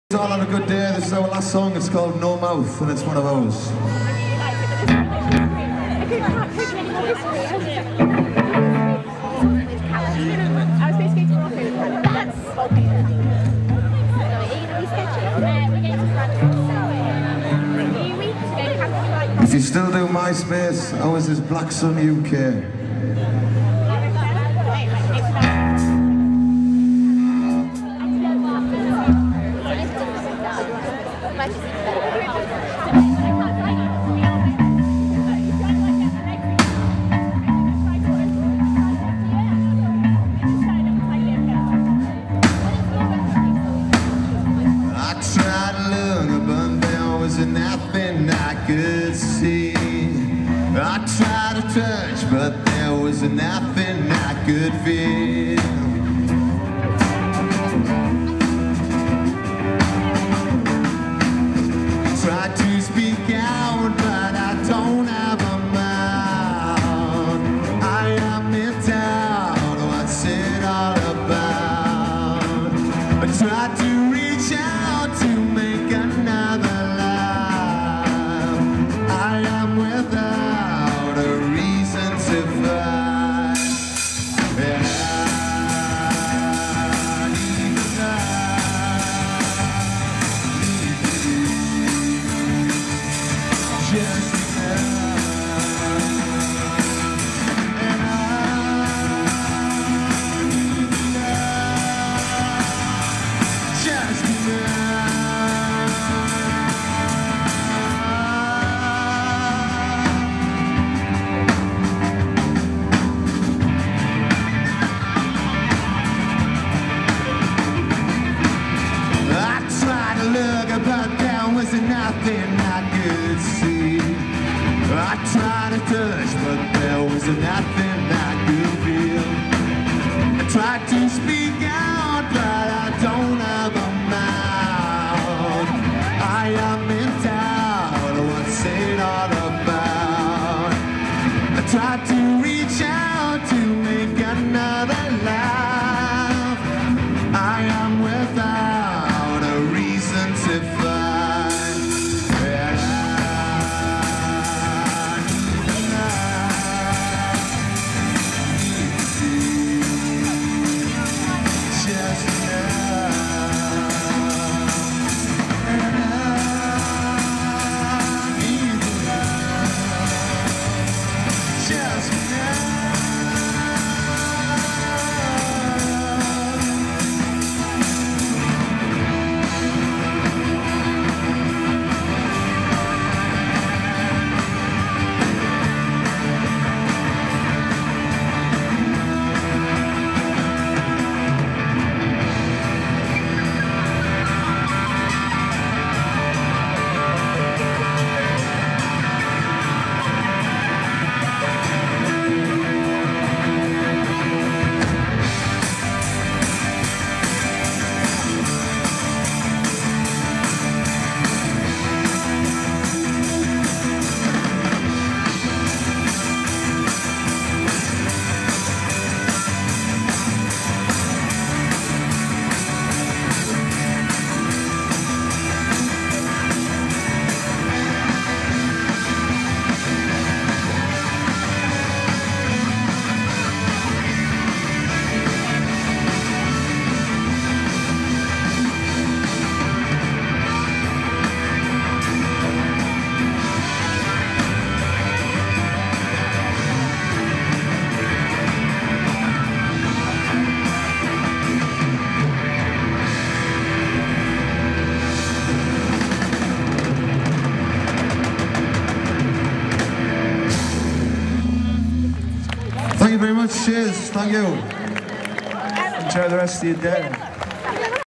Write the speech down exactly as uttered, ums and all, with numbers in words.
It's all on a good day. This is our last song. It's called No Mouth, and it's one of those. If you still do MySpace, how is this Black Sun U K? Nothing I could see. I tried to touch, but there was nothing I could feel. Tried to speak out, but I don't have a mouth. I am in doubt, what's it all about? I tried to reach out to make another without a reason to fight, and I need to die, just now, and I need to die, just now. But there was nothing I could see. I tried to touch, but there was nothing I could feel. I tried to speak out, but I don't have a mouth. I am in doubt, what's it all about? I tried to reach out to make another laugh. I am without a reason to find, and I need just now, and I need just now. Thank you very much. Cheers. Thank you. Enjoy the rest of your day.